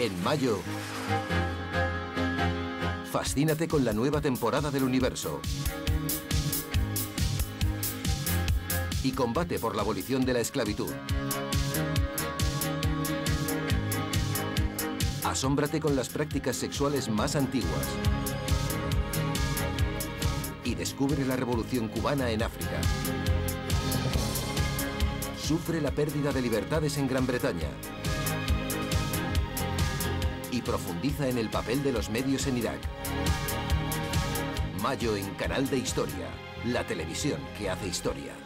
En mayo, fascínate con la nueva temporada del Universo. Y combate por la abolición de la esclavitud. Asómbrate con las prácticas sexuales más antiguas. Y descubre la revolución cubana en África. Sufre la pérdida de libertades en Gran Bretaña. Y profundiza en el papel de los medios en Irak. Mayo en Canal de Historia, la televisión que hace historia.